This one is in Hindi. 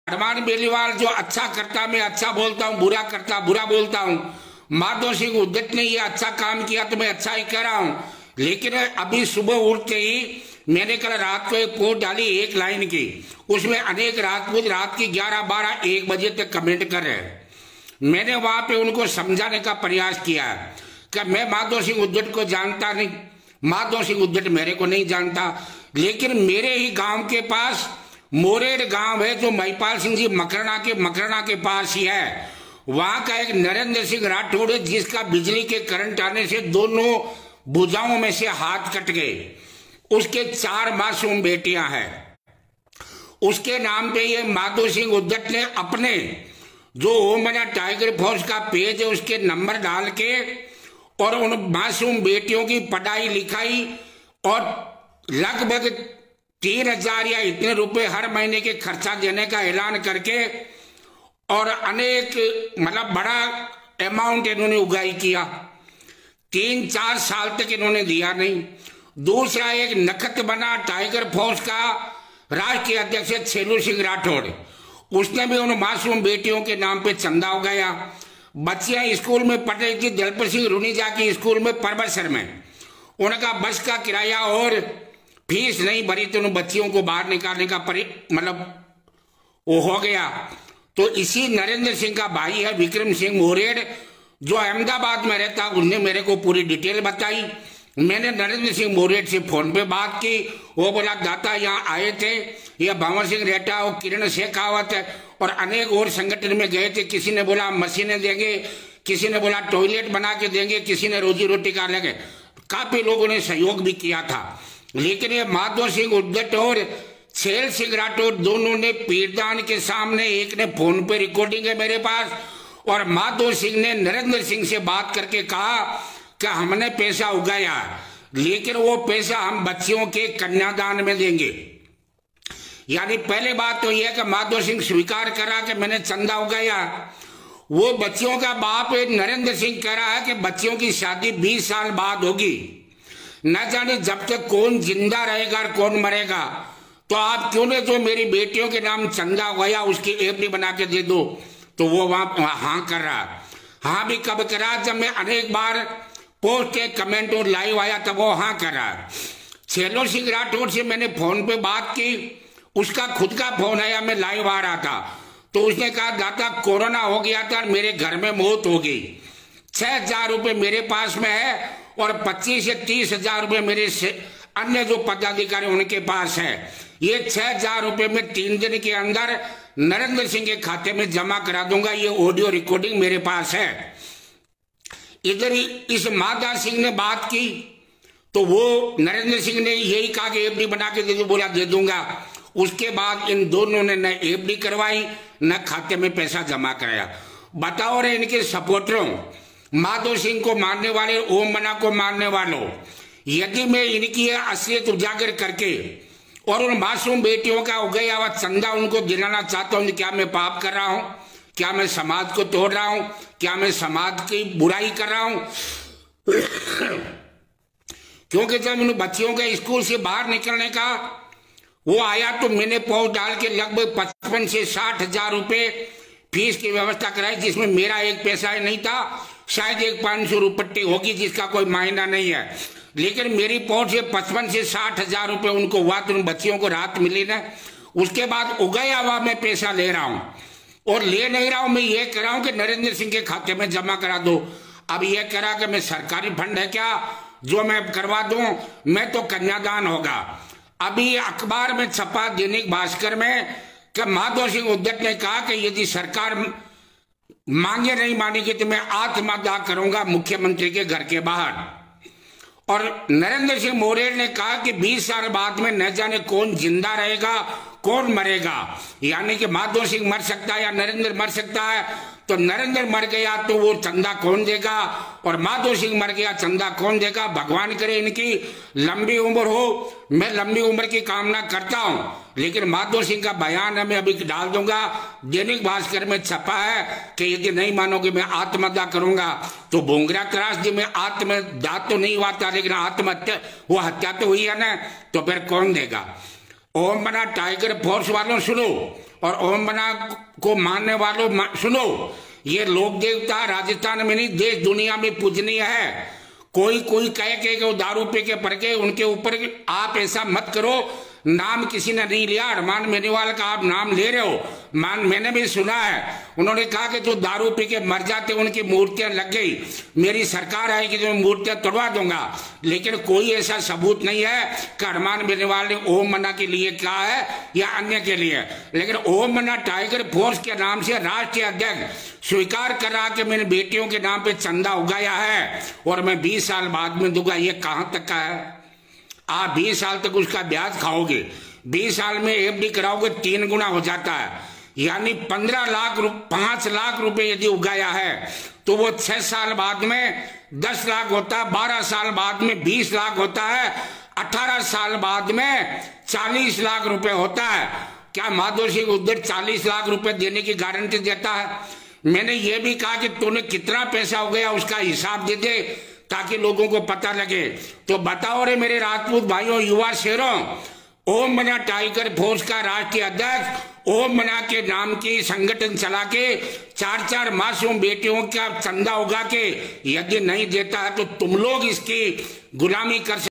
हनुमान बेलीवाल जो अच्छा करता मैं अच्छा बोलता हूँ, बुरा करता बुरा बोलता हूँ। माधव सिंह उद्दत ने ये अच्छा काम किया तो मैं अच्छा ही कह रहा हूँ। लेकिन अभी सुबह उठते ही मैंने कल रात को एक पोस्ट डाली एक लाइन की, उसमें अनेक राजपूत रात की 11, 12, 1 बजे तक कमेंट कर रहे हैं। मैंने वहां पे उनको समझाने का प्रयास किया कि मैं माधव सिंह उद्दत को जानता नहीं, माधव सिंह उद्दत मेरे को नहीं जानता, लेकिन मेरे ही गांव के पास मोरेड़ गांव है जो महिपाल सिंह जी मकराना के पास ही है। वहां का एक नरेंद्र सिंह राठौड़ है जिसका बिजली के करंट आने से दोनों भुजाओं में से हाथ कट गए। उसके 4 मासूम बेटियां हैं। उसके नाम पे ये माधव सिंह उद्दत ने अपने जो ओमना टाइगर फोर्स का पेज है उसके नंबर डाल के और उन मासूम बेटियों की पढ़ाई लिखाई और लगभग 3,000 या इतने रुपए हर महीने के खर्चा देने का ऐलान करके और अनेक मतलब बड़ा अमाउंट इन्होंने उगाही किया। 3-4 साल तक इन्होंने दिया नहीं। दूसरा एक नखत बना टाइगर फोर्स का राष्ट्रीय अध्यक्ष छेलू सिंह राठौड़, उसने भी उन मासूम बेटियों के नाम पे चंदा उगाया। बच्चियां स्कूल में पढ़ रही थी दलपत सिंह रुनीजा की स्कूल में परबसर में, उनका बस का किराया और फीस नहीं भरी तो उन बच्चियों को बाहर निकालने का मतलब वो हो गया। तो इसी नरेंद्र सिंह का भाई है विक्रम सिंह मोरेड़ जो अहमदाबाद में रहता, उसने मेरे को पूरी डिटेल बताई। मैंने नरेंद्र सिंह मोरेड़ से फोन पे बात की, वो बोला दाता यहाँ आए थे, ये भंवर सिंह रेटा और किरण शेखावत और अनेक और संगठन में गए थे। किसी ने बोला मशीनें देंगे, किसी ने बोला टॉयलेट बना के देंगे, किसी ने रोजी रोटी का लगे, काफी लोगों ने सहयोग भी किया था। लेकिन ये माधव सिंह उद्दत और छेल सिंह राठौड़ दोनों ने पीरदान के सामने, एक ने फोन पे रिकॉर्डिंग है मेरे पास, और माधव सिंह ने नरेंद्र सिंह से बात करके कहा कि हमने पैसा उगाया लेकिन वो पैसा हम बच्चियों के कन्यादान में देंगे। यानी पहले बात तो यह कि माधव सिंह स्वीकार करा कि मैंने चंदा उगाया। वो बच्चियों का बाप नरेंद्र सिंह कह रहा है कि बच्चियों की शादी 20 साल बाद होगी, न जाने जब तक कौन जिंदा रहेगा और कौन मरेगा। तो आप क्यों ने जो मेरी बेटियों के नाम चंदा उगाया उसकी एफडी बना के दे दो। तो वो वहां हाँ कर रहा। हाँ भी कब करा, जब मैं अनेक बार पोस्ट के कमेंट और लाइव आया तब वो हाँ कर रहा। छेलो सिंह राठौड़ से मैंने फोन पे बात की, उसका खुद का फोन आया, मैं लाइव आ रहा था, तो उसने कहा दादा कोरोना हो गया था मेरे घर में मौत हो गई, 6,000 रुपये मेरे पास में है और 25 से 30,000 रुपये मेरे से अन्य जो पदाधिकारी उनके पास है। ये 6,000 रुपये में 3 दिन के अंदर नरेंद्र सिंह के खाते में जमा करा दूंगा। ये ऑडियो रिकॉर्डिंग मेरे पास है। इधर ही इस माधव सिंह ने बात की तो वो नरेंद्र सिंह ने यही कहा कि एफडी बना के दे दो, बोला दे दूंगा। उसके बाद इन दोनों ने न एफडी करवाई न खाते में पैसा जमा कराया। बताओ रे इनके सपोर्टरों, माधव सिंह को मारने वाले, ओम मना को मारने वालों, यदि मैं इनकी असलियत उजागर करके और उन मासूम बेटियों का उगाया हुआ चंदा उनको दिलाना चाहता हूं, क्या मैं पाप कर रहा हूं? क्या मैं समाज को तोड़ रहा हूं? क्या मैं समाज की बुराई कर रहा हूं? क्योंकि जब उन बच्चियों के स्कूल से बाहर निकलने का वो आया तो मैंने पोस्ट डाल के लगभग 55 से 60,000 रुपये फीस की व्यवस्था कराई, जिसमें मेरा एक पैसा नहीं था। शायद एक 500 रुपये होगी जिसका कोई मायना नहीं है, लेकिन मेरी पोस्ट से 55 से 60,000 रुपये उनको हुआ तो उन बच्चियों को राहत मिली ना। उसके बाद उगाया हुआ मैं पैसा ले रहा हूं और ले नहीं रहा हूं, मैं ये कह रहा हूं कि नरेंद्र सिंह के खाते में जमा करा दो। अब ये कह रहा कि मैं सरकारी फंड है क्या जो मैं करवा दूं, मैं तो कन्यादान होगा। अभी अखबार में छपा दैनिक भास्कर में कि माधव सिंह उद्दत ने कहा कि यदि सरकार मांगे नहीं मानेगी तो मैं आत्मदाह करूंगा मुख्यमंत्री के घर के बाहर। और नरेंद्र सिंह मोरेड़ ने कहा कि 20 साल बाद में न जाने कौन जिंदा रहेगा कौन मरेगा, यानी कि माधव सिंह मर सकता है या नरेंद्र मर सकता है। तो नरेंद्र मर गया तो वो चंदा कौन देगा और माधव सिंह मर गया चंदा कौन देगा। भगवान करे इनकी लंबी उम्र हो, मैं लंबी उम्र की कामना करता हूं। लेकिन माधव सिंह का बयान है मैं अभी डाल दूंगा, दैनिक भास्कर में छपा है कि यदि नहीं मानोगे मैं आत्महत्या करूंगा। तो भोंगरा त्रास जी में आत्मदाह तो नहीं हुआ था, लेकिन आत्महत्या वो हत्या तो हुई है ना, तो फिर कौन देगा। ओम मना टाइगर फोर्स वालों सुनो, और ओम मना को मानने वालों सुनो, ये लोक देवता राजस्थान में नहीं देश दुनिया में पूजनीय है। कोई कहे कि वो दारू पी के पड़ के उनके ऊपर आप ऐसा मत करो। नाम किसी ने नहीं लिया, अरमान मेनीवाल का आप नाम ले रहे हो। मैंने भी सुना है, उन्होंने कहा कि जो दारू पी के मर जाते उनकी मूर्तियां लग गई, मेरी सरकार आएगी तो मैं मूर्तियां तोड़वा दूंगा। लेकिन कोई ऐसा सबूत नहीं है कि अरमान मेनीवाल ने ओम मना के लिए कहा है या अन्य के लिए। लेकिन ओम मना टाइगर फोर्स के नाम से राष्ट्रीय अध्यक्ष स्वीकार कर रहा कि मैंने बेटियों के नाम पे चंदा उगाया है और मैं 20 साल बाद में दूंगा। ये कहां तक का है? आप 20 साल तक उसका ब्याज खाओगे, 20 साल में एफडी कराओगे 3 गुना हो जाता है, यानी 5 लाख रुपए यदि उगाया है तो वो 6 साल बाद में 10 लाख होता है, 12 साल बाद में 20 लाख होता है, 18 साल बाद में 40 लाख रुपए होता है। क्या माधव सिंह उद्धर 40 लाख रुपए देने की गारंटी देता है? मैंने ये भी कहा कि तूने कितना पैसा हो गया उसका हिसाब दे दे ताकि लोगों को पता लगे। तो बताओ रे मेरे राजपूत भाइयों, युवा शेरों, ओम मना टाइगर फोर्स का राष्ट्रीय अध्यक्ष ओम मना के नाम की संगठन चला के 4 मासूम बेटियों का चंदा उगा के यदि नहीं देता है तो तुम लोग इसकी गुलामी कर